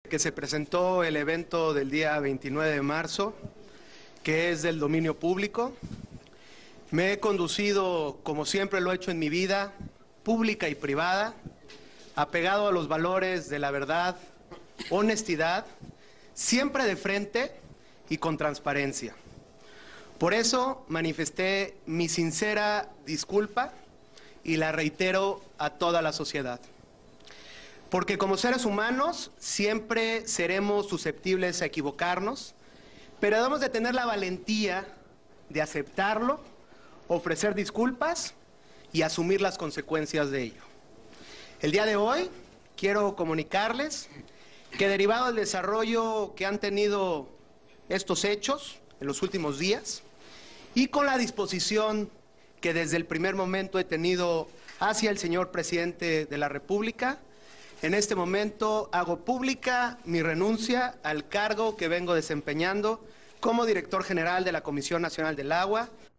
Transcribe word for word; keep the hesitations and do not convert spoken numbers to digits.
Que se presentó el evento del día veintinueve de marzo, que es del dominio público. Me he conducido, como siempre lo he hecho en mi vida, pública y privada, apegado a los valores de la verdad, honestidad, siempre de frente y con transparencia. Por eso manifesté mi sincera disculpa y la reitero a toda la sociedad. Porque como seres humanos siempre seremos susceptibles a equivocarnos, pero debemos de tener la valentía de aceptarlo, ofrecer disculpas y asumir las consecuencias de ello. El día de hoy quiero comunicarles que derivado del desarrollo que han tenido estos hechos en los últimos días y con la disposición que desde el primer momento he tenido hacia el señor presidente de la República, en este momento hago pública mi renuncia al cargo que vengo desempeñando como director general de la Comisión Nacional del Agua.